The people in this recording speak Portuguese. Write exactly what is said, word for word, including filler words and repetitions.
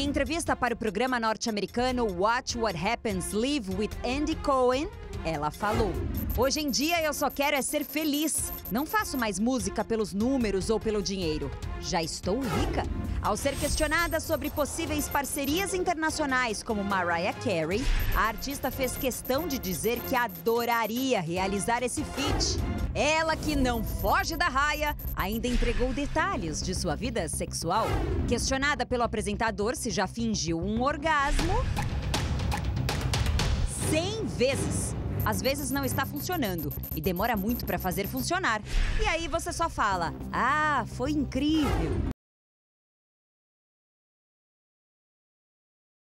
Em entrevista para o programa norte-americano Watch What Happens Live with Andy Cohen, ela falou: "Hoje em dia eu só quero é ser feliz. Não faço mais música pelos números ou pelo dinheiro. Já estou rica." Ao ser questionada sobre possíveis parcerias internacionais como Mariah Carey, a artista fez questão de dizer que adoraria realizar esse feat. Ela, que não foge da raia, ainda entregou detalhes de sua vida sexual. Questionada pelo apresentador se já fingiu um orgasmo, cem vezes. Às vezes não está funcionando e demora muito para fazer funcionar. E aí você só fala: "Ah, foi incrível."